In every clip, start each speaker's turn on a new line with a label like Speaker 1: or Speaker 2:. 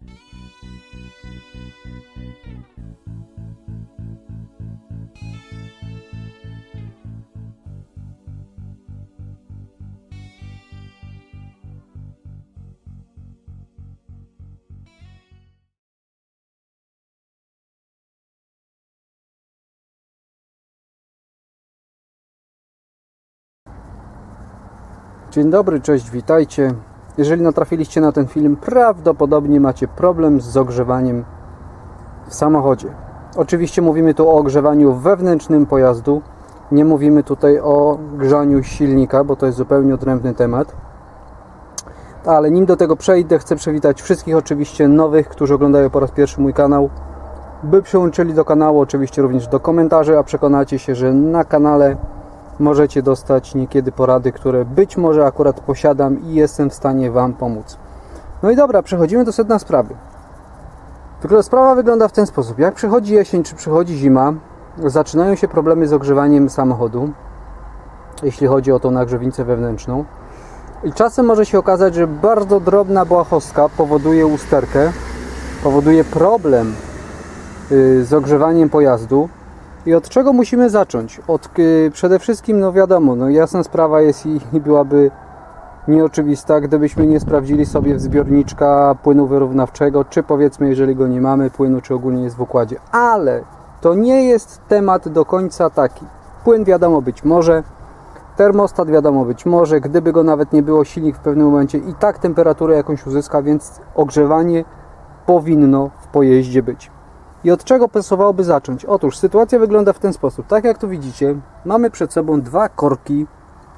Speaker 1: Dzień dobry, cześć, witajcie. Jeżeli natrafiliście na ten film, prawdopodobnie macie problem z ogrzewaniem w samochodzie. Oczywiście mówimy tu o ogrzewaniu wewnętrznym pojazdu. Nie mówimy tutaj o grzaniu silnika, bo to jest zupełnie odrębny temat. Ale nim do tego przejdę, chcę przywitać wszystkich oczywiście nowych, którzy oglądają po raz pierwszy mój kanał. By przyłączyli do kanału, oczywiście również do komentarzy, a przekonacie się, że na kanale możecie dostać niekiedy porady, które być może akurat posiadam i jestem w stanie Wam pomóc. No i dobra, przechodzimy do sedna sprawy. Sprawa wygląda w ten sposób. Jak przychodzi jesień czy przychodzi zima, zaczynają się problemy z ogrzewaniem samochodu, jeśli chodzi o tą nagrzewnicę wewnętrzną. I czasem może się okazać, że bardzo drobna błahostka powoduje usterkę, powoduje problem z ogrzewaniem pojazdu. I od czego musimy zacząć? Przede wszystkim, no wiadomo, jasna sprawa jest i byłaby nieoczywista, gdybyśmy nie sprawdzili sobie zbiorniczka płynu wyrównawczego, czy powiedzmy, jeżeli go nie mamy, płynu, czy ogólnie jest w układzie. Ale to nie jest temat do końca taki. Płyn wiadomo być może, termostat wiadomo być może, gdyby go nawet nie było, silnik w pewnym momencie i tak temperaturę jakąś uzyska, więc ogrzewanie powinno w pojeździe być. I od czego pasowałoby zacząć? Otóż sytuacja wygląda w ten sposób. Tak jak tu widzicie, mamy przed sobą dwa korki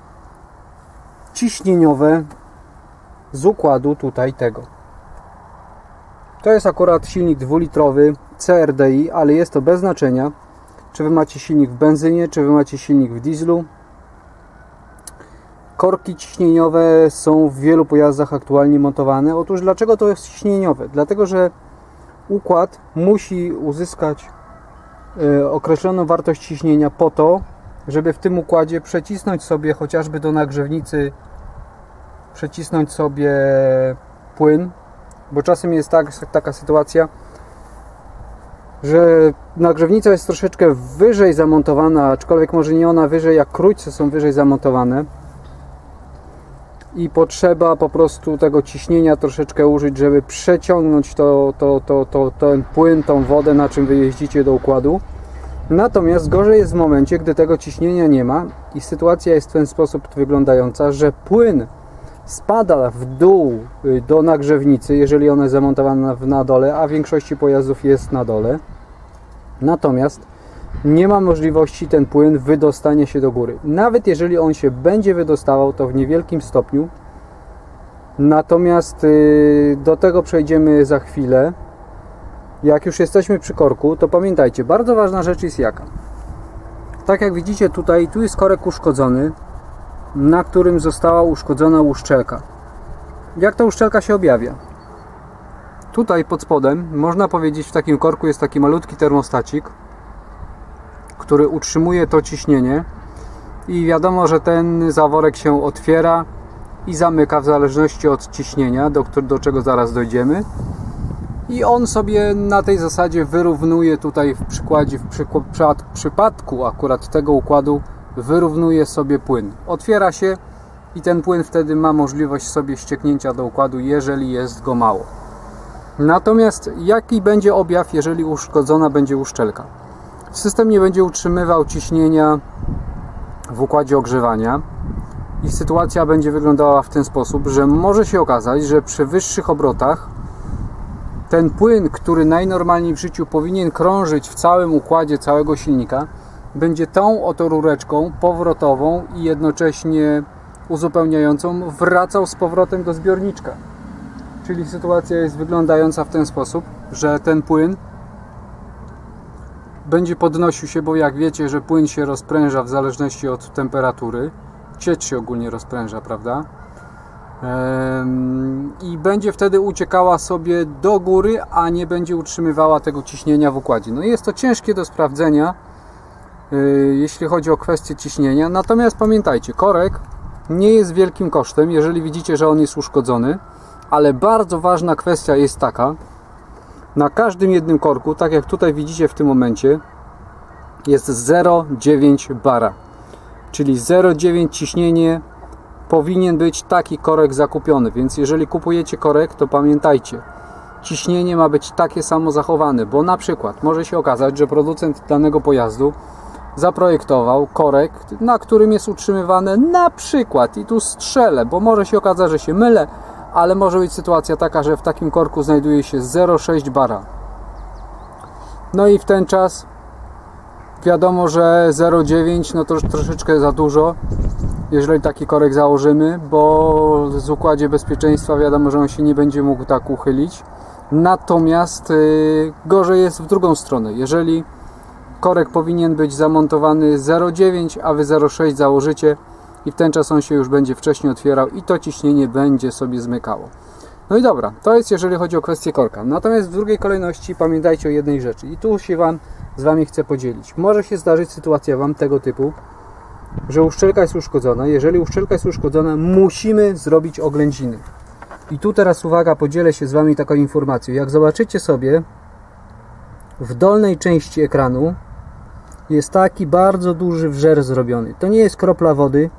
Speaker 1: ciśnieniowe z układu tutaj tego. To jest akurat silnik 2-litrowy CRDI, ale jest to bez znaczenia, czy Wy macie silnik w benzynie, czy Wy macie silnik w dieslu. Korki ciśnieniowe są w wielu pojazdach aktualnie montowane. Otóż dlaczego to jest ciśnieniowe? Dlatego, że układ musi uzyskać określoną wartość ciśnienia po to, żeby w tym układzie przecisnąć sobie chociażby do nagrzewnicy, przecisnąć sobie płyn, bo czasem jest taka sytuacja, że nagrzewnica jest troszeczkę wyżej zamontowana, aczkolwiek może nie ona wyżej, jak krójce są wyżej zamontowane i potrzeba po prostu tego ciśnienia troszeczkę użyć, żeby przeciągnąć ten płyn, tą wodę, na czym Wy jeździcie do układu. Natomiast gorzej jest w momencie, gdy tego ciśnienia nie ma i sytuacja jest w ten sposób wyglądająca, że płyn spada w dół do nagrzewnicy, jeżeli ona jest zamontowana na dole, a w większości pojazdów jest na dole. Natomiast nie ma możliwości ten płyn wydostania się do góry. Nawet jeżeli on się będzie wydostawał, to w niewielkim stopniu. Natomiast do tego przejdziemy za chwilę. Jak już jesteśmy przy korku, to pamiętajcie, bardzo ważna rzecz jest jaka. Tak jak widzicie tutaj, tu jest korek uszkodzony, na którym została uszkodzona uszczelka. Jak ta uszczelka się objawia? Tutaj pod spodem, można powiedzieć, w takim korku jest taki malutki termostacik, który utrzymuje to ciśnienie i wiadomo, że ten zaworek się otwiera i zamyka w zależności od ciśnienia, do czego zaraz dojdziemy. I on sobie na tej zasadzie wyrównuje tutaj w przypadku akurat tego układu wyrównuje sobie płyn. Otwiera się i ten płyn wtedy ma możliwość sobie ścieknięcia do układu, jeżeli jest go mało. Natomiast jaki będzie objaw, jeżeli uszkodzona będzie uszczelka? System nie będzie utrzymywał ciśnienia w układzie ogrzewania i sytuacja będzie wyglądała w ten sposób, że może się okazać, że przy wyższych obrotach ten płyn, który najnormalniej w życiu powinien krążyć w całym układzie całego silnika, będzie tą oto rureczką powrotową i jednocześnie uzupełniającą wracał z powrotem do zbiorniczka. Czyli sytuacja jest wyglądająca w ten sposób, że ten płyn będzie podnosił się, bo jak wiecie, że płyn się rozpręża w zależności od temperatury, ciecz się ogólnie rozpręża, prawda? I będzie wtedy uciekała sobie do góry, a nie będzie utrzymywała tego ciśnienia w układzie. No jest to ciężkie do sprawdzenia, jeśli chodzi o kwestię ciśnienia. Natomiast pamiętajcie, korek nie jest wielkim kosztem, jeżeli widzicie, że on jest uszkodzony, ale bardzo ważna kwestia jest taka, Na każdym jednym korku, tak jak tutaj widzicie w tym momencie, jest 0,9 bara. Czyli 0,9 ciśnienie powinien być taki korek zakupiony. Więc jeżeli kupujecie korek, to pamiętajcie, ciśnienie ma być takie samo zachowane, bo na przykład może się okazać, że producent danego pojazdu zaprojektował korek, na którym jest utrzymywane na przykład, i tu strzelę, bo może się okazać, że się mylę, ale może być sytuacja taka, że w takim korku znajduje się 0,6 bara. No i w ten czas wiadomo, że 0,9 no to już troszeczkę za dużo, jeżeli taki korek założymy, bo w układzie bezpieczeństwa wiadomo, że on się nie będzie mógł tak uchylić. Natomiast gorzej jest w drugą stronę. Jeżeli korek powinien być zamontowany 0,9, a wy 0,6 założycie i w ten czas on się już będzie wcześniej otwierał i to ciśnienie będzie sobie zmykało. No i dobra, to jest jeżeli chodzi o kwestię korka. Natomiast w drugiej kolejności pamiętajcie o jednej rzeczy i tu się z Wami chcę podzielić. Może się zdarzyć sytuacja Wam tego typu, że uszczelka jest uszkodzona. Jeżeli uszczelka jest uszkodzona, musimy zrobić oględziny. I tu teraz uwaga, podzielę się z Wami taką informacją. Jak zobaczycie sobie, w dolnej części ekranu jest taki bardzo duży wżer zrobiony. To nie jest kropla wody,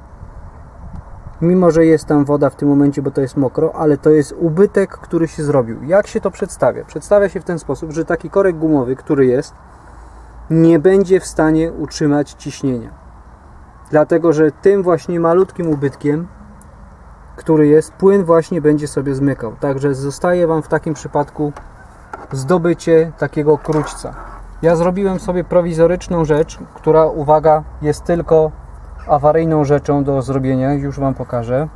Speaker 1: mimo że jest tam woda w tym momencie, bo to jest mokro, ale to jest ubytek, który się zrobił. Jak się to przedstawia? Przedstawia się w ten sposób, że taki korek gumowy, który jest, nie będzie w stanie utrzymać ciśnienia. Dlatego, że tym właśnie malutkim ubytkiem, który jest, płyn właśnie będzie sobie zmykał. Także zostaje Wam w takim przypadku zdobycie takiego krućca. Ja zrobiłem sobie prowizoryczną rzecz, która, uwaga, jest tylko awaryjną rzeczą do zrobienia. Już Wam pokażę.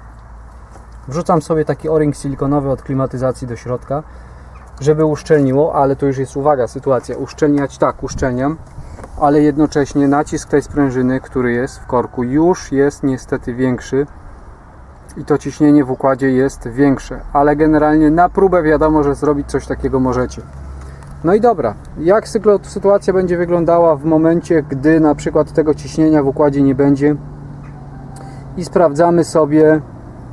Speaker 1: Wrzucam sobie taki o-ring silikonowy od klimatyzacji do środka, żeby uszczelniło, ale to już jest, uwaga, sytuacja. Uszczelniać tak, uszczelniam, ale jednocześnie nacisk tej sprężyny, który jest w korku, już jest niestety większy i to ciśnienie w układzie jest większe, ale generalnie na próbę wiadomo, że zrobić coś takiego możecie. No i dobra, jak sytuacja będzie wyglądała w momencie, gdy na przykład tego ciśnienia w układzie nie będzie i sprawdzamy sobie,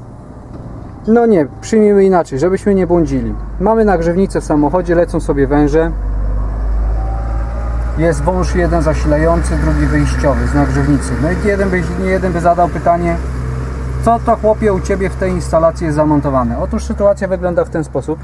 Speaker 1: no nie, przyjmijmy inaczej, żebyśmy nie błądzili. Mamy nagrzewnicę w samochodzie, lecą sobie węże, jest wąż jeden zasilający, drugi wyjściowy z nagrzewnicy. No i jeden by zadał pytanie, co to, chłopie, u Ciebie w tej instalacji jest zamontowane? Otóż sytuacja wygląda w ten sposób,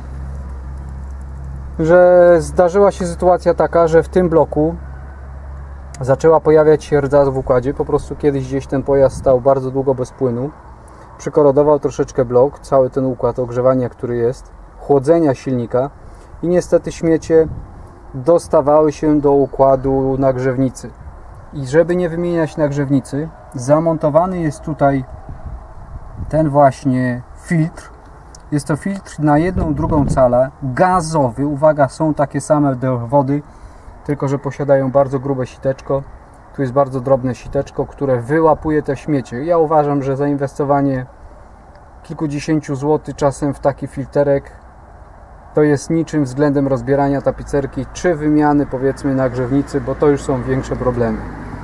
Speaker 1: że zdarzyła się sytuacja taka, że w tym bloku zaczęła pojawiać się rdza w układzie. Po prostu kiedyś gdzieś ten pojazd stał bardzo długo bez płynu, przykorodował troszeczkę blok, cały ten układ ogrzewania, który jest, chłodzenia silnika i niestety śmiecie dostawały się do układu nagrzewnicy. I żeby nie wymieniać nagrzewnicy, zamontowany jest tutaj ten właśnie filtr. Jest to filtr na jedną, drugą calę, gazowy. Uwaga, są takie same do wody, tylko że posiadają bardzo grube siteczko. Tu jest bardzo drobne siteczko, które wyłapuje te śmiecie. Ja uważam, że zainwestowanie kilkudziesięciu złotych czasem w taki filterek to jest niczym względem rozbierania tapicerki, czy wymiany, powiedzmy, nagrzewnicy, bo to już są większe problemy.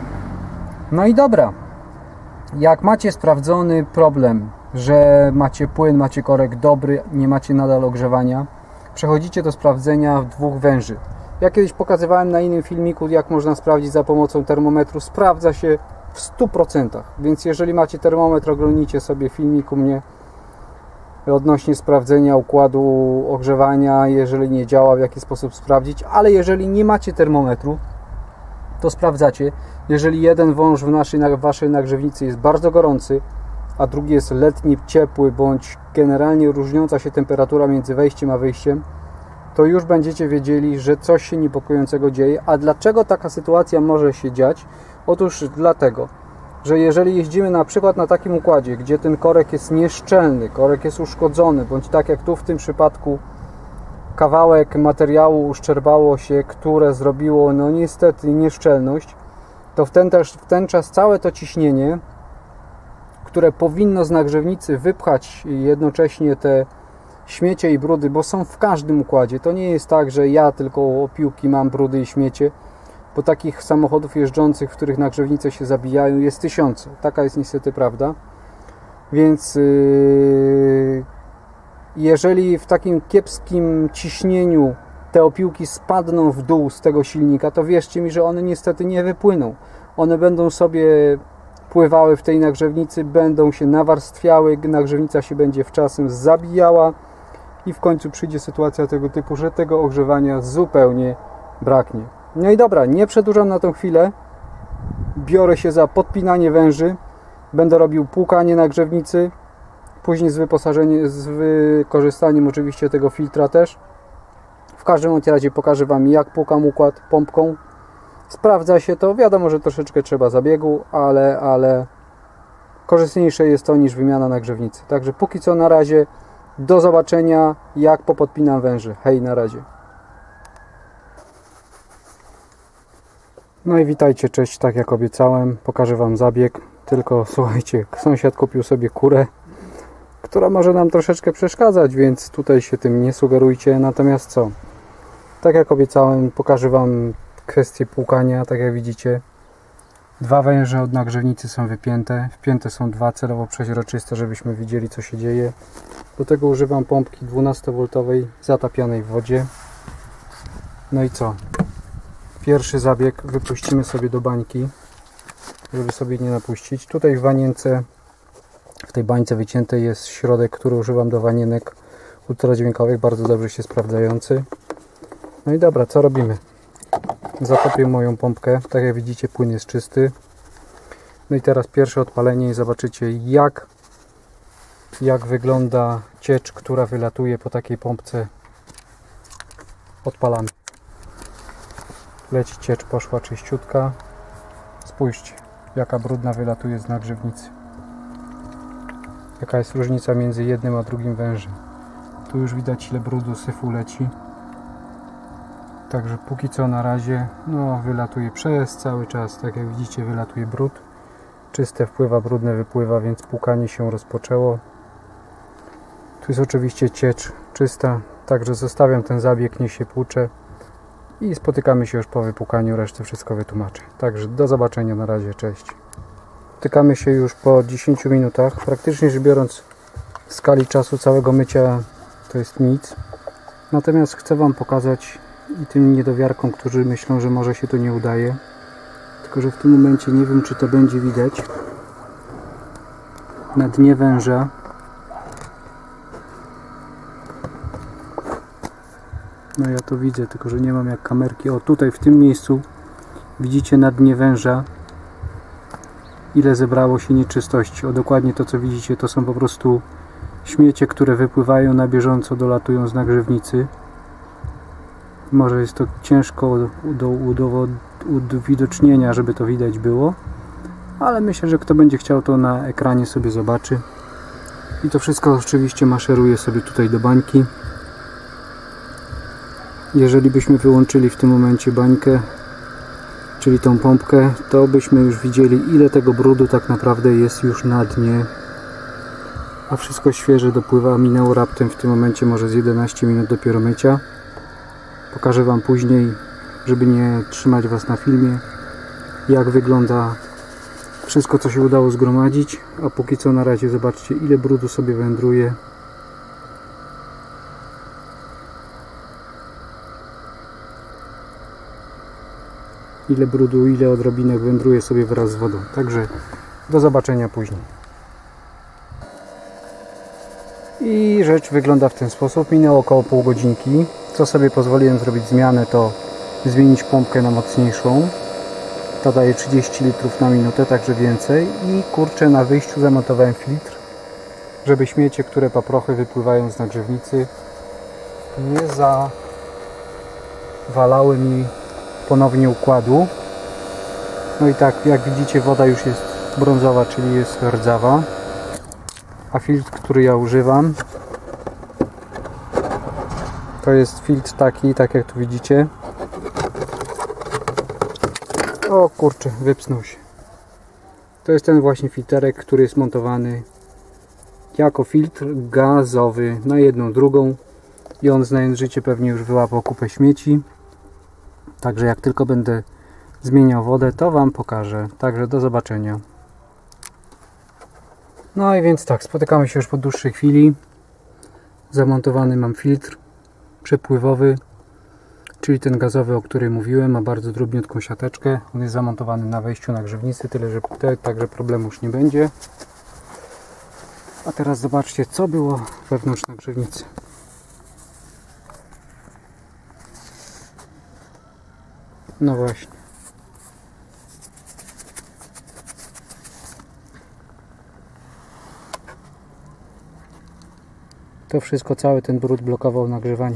Speaker 1: No i dobra, jak macie sprawdzony problem, że macie płyn, macie korek dobry, nie macie nadal ogrzewania, przechodzicie do sprawdzenia dwóch węży. Ja kiedyś pokazywałem na innym filmiku, jak można sprawdzić za pomocą termometru. Sprawdza się w 100%, więc jeżeli macie termometr, oglądnijcie sobie filmik u mnie odnośnie sprawdzenia układu ogrzewania, jeżeli nie działa, w jaki sposób sprawdzić, ale jeżeli nie macie termometru, to sprawdzacie, jeżeli jeden wąż w waszej nagrzewnicy jest bardzo gorący, a drugi jest letni, ciepły, bądź generalnie różniąca się temperatura między wejściem a wyjściem, to już będziecie wiedzieli, że coś się niepokojącego dzieje. A dlaczego taka sytuacja może się dziać? Otóż dlatego, że jeżeli jeździmy na przykład na takim układzie, gdzie ten korek jest nieszczelny, korek jest uszkodzony, bądź tak jak tu w tym przypadku kawałek materiału uszczerbało się, które zrobiło no niestety nieszczelność, to w ten czas całe to ciśnienie, które powinno z nagrzewnicy wypchać jednocześnie te śmiecie i brudy, bo są w każdym układzie. To nie jest tak, że ja tylko opiłki mam brudy i śmiecie, bo takich samochodów jeżdżących, w których nagrzewnice się zabijają, jest tysiące. Taka jest niestety prawda. Więc Jeżeli w takim kiepskim ciśnieniu te opiłki spadną w dół z tego silnika, to wierzcie mi, że one niestety nie wypłyną. One będą sobie pływały w tej nagrzewnicy, będą się nawarstwiały, nagrzewnica się będzie wczasem zabijała i w końcu przyjdzie sytuacja tego typu, że tego ogrzewania zupełnie braknie. No i dobra, nie przedłużam na tą chwilę. Biorę się za podpinanie węży. Będę robił płukanie nagrzewnicy. Później z wykorzystaniem oczywiście tego filtra też. W każdym razie pokażę Wam, jak płukam układ pompką. Sprawdza się to. Wiadomo, że troszeczkę trzeba zabiegu, ale korzystniejsze jest to niż wymiana nagrzewnicy. Także póki co na razie do zobaczenia, jak popodpinam węży. Hej, na razie. No i witajcie, cześć, tak jak obiecałem, pokażę Wam zabieg. Tylko słuchajcie, sąsiad kupił sobie kurę, która może nam troszeczkę przeszkadzać, więc tutaj się tym nie sugerujcie. Natomiast co? Tak jak obiecałem, pokażę Wam kwestię płukania. Tak jak widzicie, dwa węże od nagrzewnicy są wypięte. Wpięte są dwa celowo przeźroczyste, żebyśmy widzieli, co się dzieje. Do tego używam pompki 12V zatapianej w wodzie. No i co? Pierwszy zabieg wypuścimy sobie do bańki, żeby sobie nie napuścić. Tutaj w wanience, w tej bańce wyciętej jest środek, który używam do wanienek ultradźwiękowych, bardzo dobrze się sprawdzający. No i dobra, co robimy? Zatopię moją pompkę, tak jak widzicie, płyn jest czysty. No i teraz pierwsze odpalenie i zobaczycie, jak wygląda ciecz, która wylatuje po takiej pompce. Odpalamy. Leci ciecz, poszła czyściutka. Spójrzcie, jaka brudna wylatuje z nagrzewnicy. Jaka jest różnica między jednym a drugim wężem. Tu już widać, ile brudu, syfu leci. Także póki co na razie, no, wylatuje przez cały czas. Tak jak widzicie, wylatuje brud. Czyste wpływa, brudne wypływa, więc płukanie się rozpoczęło. Tu jest oczywiście ciecz czysta, także zostawiam ten zabieg, niech się płucze. I spotykamy się już po wypłukaniu, resztę wszystko wytłumaczę. Także do zobaczenia, na razie, cześć. Spotykamy się już po 10 minutach. Praktycznie rzecz biorąc, w skali czasu całego mycia to jest nic. Natomiast chcę Wam pokazać i tym niedowiarkom, którzy myślą, że może się to nie udaje. Tylko że w tym momencie nie wiem, czy to będzie widać. Na dnie węża no ja to widzę, tylko że nie mam jak kamerki. O, tutaj w tym miejscu widzicie na dnie węża, ile zebrało się nieczystości. O, dokładnie to, co widzicie, to są po prostu śmiecie, które wypływają na bieżąco, dolatują z nagrzewnicy. Może jest to ciężko do uwidocznienia, żeby to widać było, ale myślę, że kto będzie chciał, to na ekranie sobie zobaczy. I to wszystko oczywiście maszeruje sobie tutaj do bańki. Jeżeli byśmy wyłączyli w tym momencie bańkę, czyli tą pompkę, to byśmy już widzieli, ile tego brudu tak naprawdę jest już na dnie. A wszystko świeże dopływa. Minęło raptem w tym momencie może z 11 minut dopiero mycia. Pokażę Wam później, żeby nie trzymać Was na filmie, jak wygląda wszystko, co się udało zgromadzić. A póki co na razie zobaczcie, ile brudu sobie wędruje. Ile brudu, ile odrobinek wędruje sobie wraz z wodą. Także do zobaczenia później. I rzecz wygląda w ten sposób. Minęło około pół godzinki. Co sobie pozwoliłem zrobić zmianę, to zmienić pompkę na mocniejszą. Ta daje 30 litrów na minutę, także więcej. I kurczę, na wyjściu zamontowałem filtr, żeby śmiecie, które paprochy wypływają z nagrzewnicy, nie zawalały mi ponownie układu. No i tak, jak widzicie, woda już jest brązowa, czyli jest rdzawa. A filtr, który ja używam, to jest filtr taki, tak jak tu widzicie. O kurczę, wypsnął się. To jest ten właśnie filterek, który jest montowany jako filtr gazowy na jedną, drugą. I on, znając życie, pewnie już wyłapał kupę śmieci. Także jak tylko będę zmieniał wodę, to Wam pokażę. Także do zobaczenia. No i więc tak, spotykamy się już po dłuższej chwili. Zamontowany mam filtr przepływowy, czyli ten gazowy, o którym mówiłem. Ma bardzo drobniutką siateczkę. On jest zamontowany na wejściu nagrzewnicy, tyle że także problemu już nie będzie. A teraz zobaczcie, co było wewnątrz nagrzewnicy. No właśnie. To wszystko, cały ten brud blokował nagrzewanie.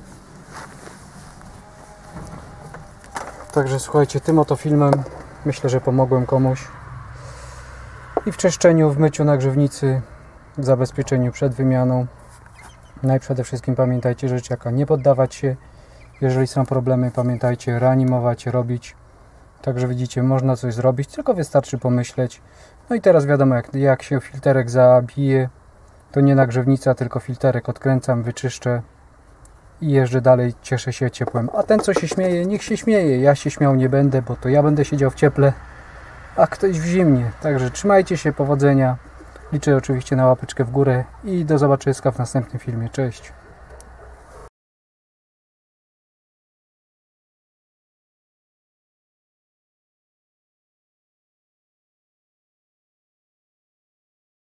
Speaker 1: Także słuchajcie, tym oto filmem myślę, że pomogłem komuś. I w czyszczeniu, w myciu nagrzewnicy, w zabezpieczeniu przed wymianą. No i przede wszystkim pamiętajcie, rzecz jaka, nie poddawać się. Jeżeli są problemy, pamiętajcie, reanimować, robić. Także widzicie, można coś zrobić, tylko wystarczy pomyśleć. No i teraz wiadomo, jak się filterek zabije, to nie nagrzewnica, tylko filterek odkręcam, wyczyszczę i jeżdżę dalej, cieszę się ciepłem. A ten, co się śmieje, niech się śmieje. Ja się śmiał nie będę, bo to ja będę siedział w cieple, a ktoś w zimnie. Także trzymajcie się, powodzenia. Liczę oczywiście na łapeczkę w górę i do zobaczyska w następnym filmie. Cześć!